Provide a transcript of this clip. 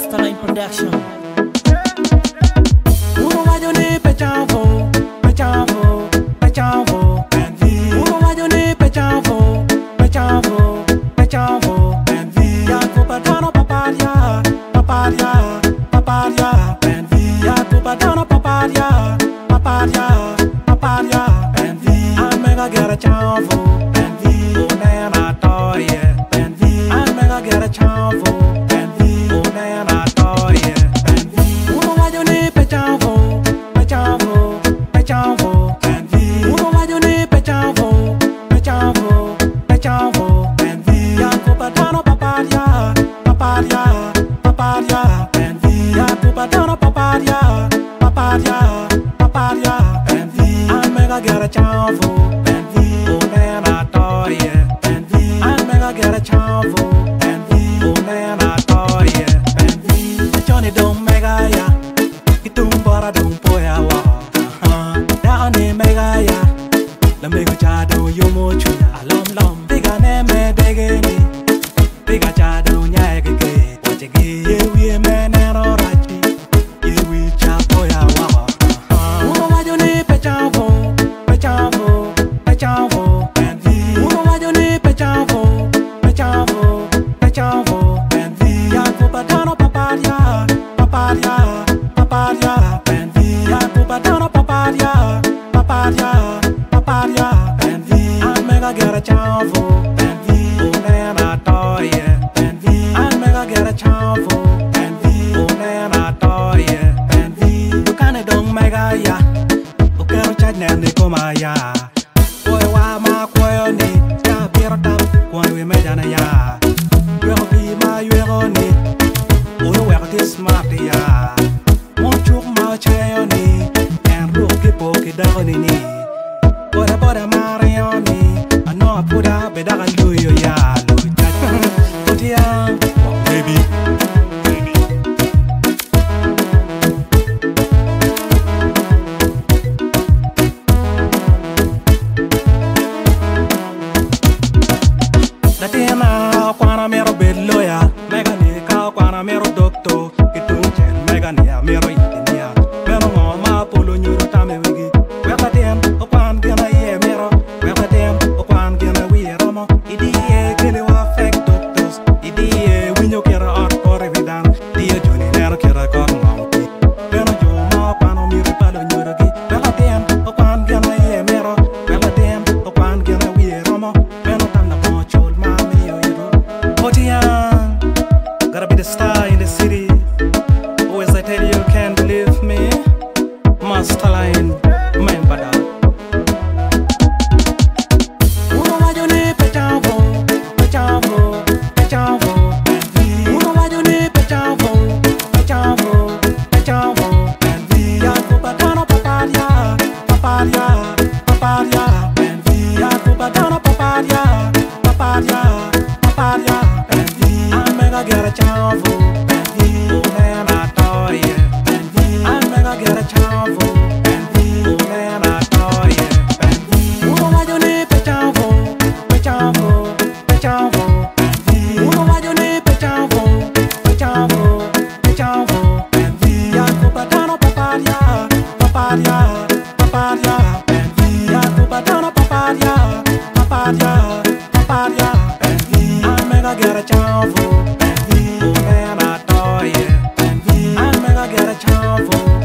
Masterline Production. Uno wajone pechavo, pechavo, pechavo, envy. Uno wajone pechavo, pechavo, pechavo, envy. Ya tu padano paparia, paparia, paparia, envy. Ya tu padano paparia, paparia, paparia, envy. I mega get a chavo, envy. Oh nana toye, envy. I mega get a chavo, envy. Oh nana toye, envy. Uno wajone pechavo, pechavo, pechavo, envy. Uno wajone pechavo, pechavo, pechavo, envy. Ya tu padano paparia, paparia, paparia, envy. Ya tu padano paparia, paparia, paparia, envy. I mega get a chavo, envy. Oh nana toye, envy. I mega get a chavo, envy. Oh nana toye, envy. Johnny don't mega ya, itung bara don't poya wa. Da ne mega ya, la mega chado yomo chuya. Alom lom, biga ne me degeni, biga chado nya egege. Wachege ye we me ne ro rachi, ye we cha poya wa. Uno wajone pechavo, pechavo, pechavo, envy. Uno wajone pechavo, pechavo, pechavo, envy. Ya tu padano paparia, paparia, paparia, envy. Ya tu padano paparia, paparia, paparia, envy. I mega get a chavo, envy. Oh nana toye, envy. I mega get a chavo, envy. Oh nana toye, envy. You can't don't mega ya, okay no chat nene koma ya. Boy wa ma koyo ni, ya biro tam, kwa we me jana ya. Wero bi ma wero ni, uno wero ti smart ya. Mon chuk ma cheyo ni, en ruki poki dago ni ni. Bora bora marioni, ano apuda bedaga luyo ya luyo chat. Kutia, baby. Latina kwana mero beloya, mega ni ka kwana mero doctor, kitunchen mega ni a mero ikinia. Mero ngoma polo nyuru tame wigi. Weka tem o kwan gena ye mero, weka tem o kwan gena wi romo. Idi ye kele wa fake doctors, idi ye winyo kera art kore vidan, dia juni nero kera kor ngompi. Mero jo ma kwano miru palo nyuru gi. Weka tem o kwan gena ye mero, weka tem o kwan gena wi romo. Mero tam na mo chol mami yo yero. Otian, gotta be the star in the city. Always I tell you can't believe me. Masterline, member da. Uno wajone pechavo, pechavo, pechavo, envy. Uno wajone pechavo, pechavo, pechavo, envy. Ya tu padano paparia, paparia, paparia, envy. Ya tu padano paparia, paparia, paparia, envy. I mega get a chavo, envy. Oh nana toye, envy. I mega get a chavo, envy. Oh nana toye, envy. Uno wajone pechavo, pechavo, pechavo, envy. Uno wajone pechavo, pechavo, pechavo, envy. Ya tu padano paparia, paparia, paparia, envy. Ya tu padano paparia, paparia, paparia, envy. I mega get a chavo, envy. Oh nana toye, envy. I mega get a chavo.